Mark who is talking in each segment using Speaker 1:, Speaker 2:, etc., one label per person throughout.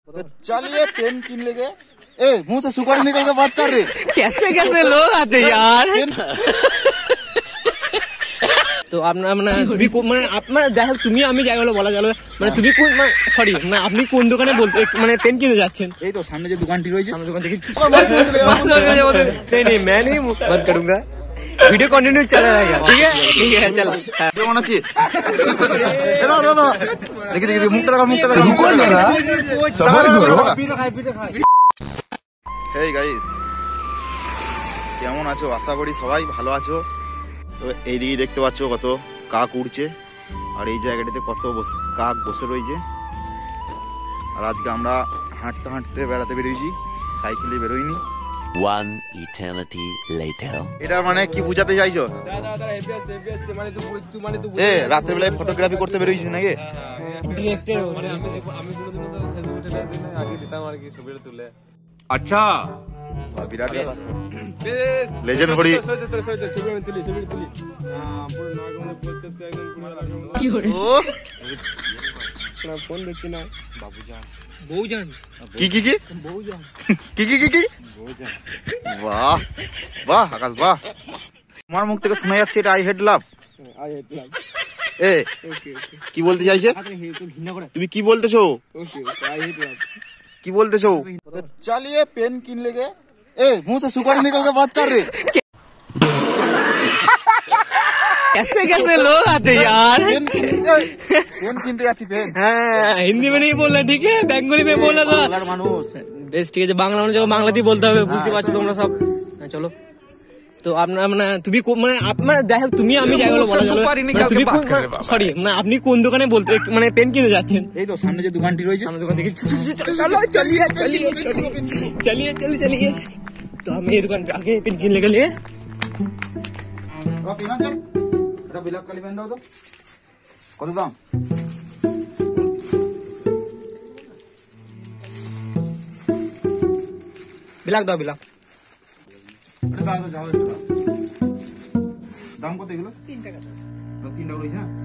Speaker 1: चलिए पेन किन लेंगे। ए मुंह से सुपारी निकल के बात कर रहे।
Speaker 2: कैसे कैसे लोग आते यार। তো আপনার মানে তুমি মানে আপনার দেখো তুমি আমি যাই বলে বলা গেল মানে তুমি কোন সরি মানে আপনি কোন দোকানে বলতে মানে পেন কিনতে যাচ্ছেন?
Speaker 1: এই তো সামনে যে দোকানটি রয়েছে
Speaker 2: সামনে দোকান থেকে नहीं नहीं मैं नहीं मत करूंगा। वीडियो कंटिन्यू चला रहेगा। ठीक है चलो
Speaker 1: কেমন আছি? দেখি দেখি মুখটা লাগা মুখটা লাগা মুখ লাগা সবার করো। হেই গাইস কেমন আছো? আশা করি সবাই ভালো আছো। তো এইদিকে দেখতে পাচ্ছ কত কাক উড়ছে আর এই জায়গাটিতে কত কাক বসে রয়েছে। আর আজকে আমরা হাঁটতে হাঁটতে বেড়াতে বেরিয়েছি, সাইকেলে বেরোইনি।
Speaker 3: One eternity later.
Speaker 1: এটা মানে কি বুঝাতে চাইছো? এ রাতের বেলায় ফটোগ্রাফি করতে বেরিয়েছিস নাকি?
Speaker 4: আচ্ছা
Speaker 1: বিরাট লেজেন্ড বডি।
Speaker 2: ফোন দেখছি না
Speaker 1: বাবুজান
Speaker 2: বউজান
Speaker 1: কি কি কি
Speaker 2: বউজান
Speaker 1: কি কি কি কি বাহ বাহ আকাশ বাহ। তোমার মুখ থেকে শোনা যাচ্ছে এটা আই হেড লাভ। এ কি বলতে চাইছে? তুমি কি বলতেছো? কি বলতেছো? चलिए पेन किन लेंगे। ए मुंह से सुपारी निकल के बात कर रहे।
Speaker 2: कैसे कैसे लोग आते यार।
Speaker 1: पेन किनते যাচ্ছি पेन।
Speaker 2: हाँ हिंदी में नहीं बोलना ठीक है, बंगाली में बोलना तो
Speaker 1: বাংলার মানুষ
Speaker 2: বেশ ঠিক আছে। বাংলা মানুষ বাংলাতেই বলতে হবে, বুঝতে পারছো তোমরা সব। চলো তো আপনার মানে তুমি মানে আপনার দেখো তুমি আমি যাই বলে বলা গেল তুমি সরি মানে আপনি কোন দোকানে বলতে মানে পেন কিনতে যাচ্ছেন?
Speaker 1: এই তো সামনে যে দোকানটি রয়েছে
Speaker 2: সামনে দোকান থেকে चलो चलिए चलिए चलिए चलिए चलिए। तो हम ये दुकान पे आगे पेन किनने के लिए
Speaker 1: এটা বিলাক কালি পেন দাও তো। কত দাম?
Speaker 2: बिलाक दो बिलाक
Speaker 1: এটা দাও তো যাও দাম কত এগুলো? 3 টাকা। 3 টাকা রয়েছে হ্যাঁ।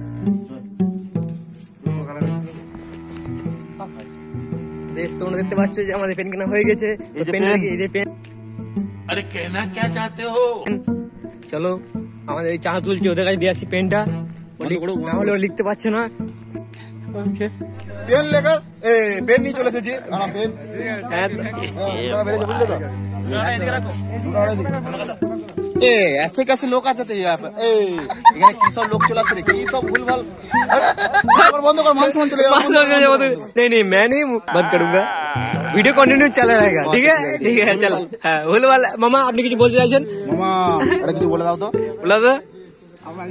Speaker 2: বেশ তোমরা দেখতে পাচ্ছ যে আমাদের পেন কেনা হয়ে গেছে। তো পেন এই যে পেন
Speaker 4: अरे कहना क्या चाहते हो?
Speaker 2: চলো আমাদের এই চা তুলছে ওদের কাছে দিয়ে আসি পেনটা। না হলে ও লিখতে পারছে না।
Speaker 1: পেন লেগার এ পেন নিয়ে চলে এসেছি। পেন
Speaker 2: হ্যাঁ
Speaker 1: বেরিয়েছে বুঝলে তো। ए ऐसे कैसे लोग आ जाते हैं यहाँ पर? ए এখানে কি সব লোক চলে আসছে রে? কি সব ভুলভাল বন্ধ কর। মান সম্মান চলে যাবে।
Speaker 2: नहीं नहीं मैं नहीं मत करूंगा। वीडियो कंटिन्यू चला रहेगा। ठीक है चलो। হ্যাঁ বলে वाला মামা আপনি কিছু বলতে চাইছেন?
Speaker 1: মামা এটা কিছু বলে দাও তো।
Speaker 2: বলা তো
Speaker 1: समझ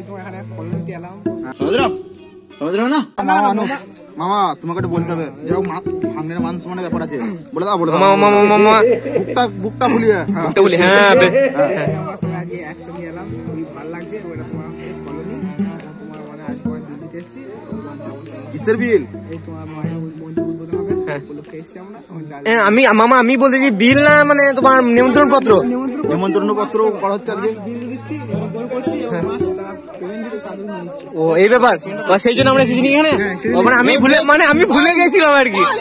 Speaker 1: रहे हो ना? মামা তোমাকে একটু বলতে হবে যাও সামনের মান সম্মানের ব্যাপার আছে। বলে দাও বলে দাও
Speaker 2: মামা
Speaker 1: বুকটা ভুলিয়ে
Speaker 2: বুকটা বলি। হ্যাঁ বেশ
Speaker 5: আমরা সবাই আজকে একসঙ্গে এলাম, খুবই ভালো লাগছে। ওটা তোমার হচ্ছে কলোনি, তোমার মানে আজকে আমি দিল্লিতে এসেছি।
Speaker 1: কিসের বিল?
Speaker 5: এই তোমার মানে মন্দির উদ্বোধন হবে উপলক্ষে এসেছি আমরা।
Speaker 2: আমি মামা আমি বলতেছি বিল না মানে তোমার নিমন্ত্রণ পত্র।
Speaker 1: নিমন্ত্রণ পত্র করা হচ্ছে আজকে।
Speaker 5: বিল দিচ্ছি, নিমন্ত্রণ করছি এবং মাস যারা পেমেন্ট দিতে তাদের নিচ্ছি।
Speaker 2: ও এই ব্যাপার সেই জন্য আমরা এসেছি এখানে। মানে আমি ভুলে গেছিলাম আর কি।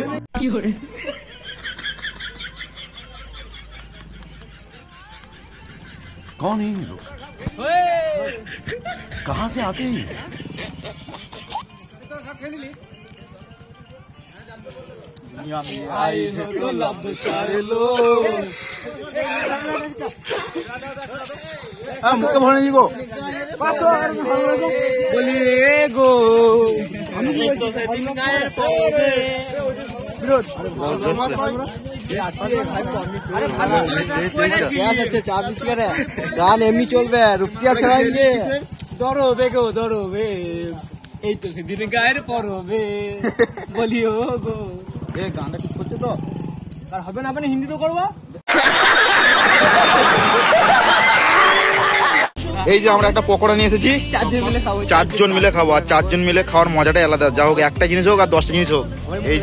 Speaker 4: कौन है ये लोग? कहाँ से आते हैं?
Speaker 1: दुनिया में आए हैं तो लब सारे लोग। मुझे भरने जी को
Speaker 2: बोलिए गो
Speaker 5: চা পিচ করে গান এমনি চলবে, রুপিয়া ছড়াইলে
Speaker 2: ধরো বেগো ধরো বে এই তো সেদিন গায়ের পরবে বলিও গো।
Speaker 1: এই গানটা ঠিক করছে তো?
Speaker 2: আর হবে না আপনি হিন্দি তো করবো।
Speaker 1: এই যে আমরা একটা পকোড়া নিয়ে এসেছি,
Speaker 2: 4 জন মিলে খাবো।
Speaker 1: 4 জন মিলে খাবো। আর 4 জন মিলে খাওয়ার মজাটাই আলাদা। যা হোক একটা জিনিস হোক আর 10টা জিনিস হোক।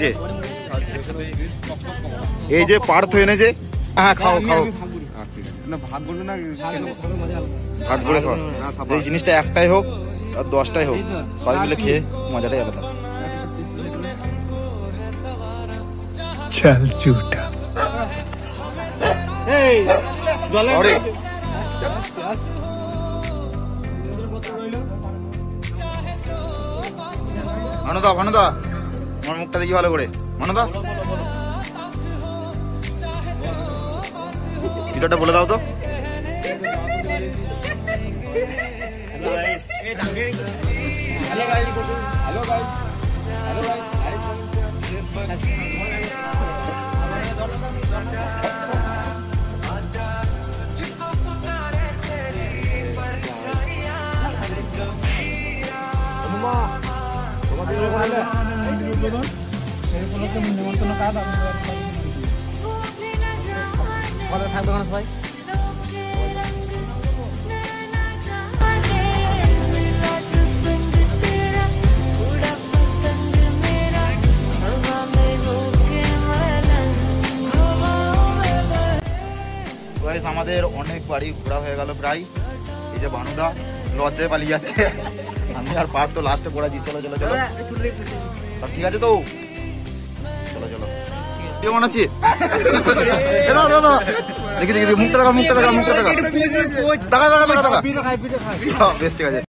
Speaker 1: এই যে পার্থ এনেছে। হ্যাঁ খাও খাও
Speaker 5: ভাগ বললো না,
Speaker 1: ভাগ করে খাও। এই জিনিসটা একটাই হোক আর 10টাই হোক, সবাই মিলে খেয়ে মজাটাই আলাদা।
Speaker 6: चल झूठा।
Speaker 2: এই জলে
Speaker 1: আরে মানদা মানদা আমার মুখটা দেখি ভালো করে মানদা ভিডিওটা বলে দাও তো।
Speaker 2: থাকবে না সবাই
Speaker 1: গাইস আমাদের অনেক বাড়ি ঘোরা হয়ে গেল প্রায়। এই যে ভানুদা লজ্জায় পালিয়ে যাচ্ছে, আমি আর পার তো লাস্টে পড়াচ্ছি। চলো চলো চলো সব ঠিক আছে তো, চলো চলো কেমন আছি দেখি দেখি মুখটা দেখা মুখটা দেখা মুখটা দেখা দেখা দেখা দেখা দেখা বেশ ঠিক আছে।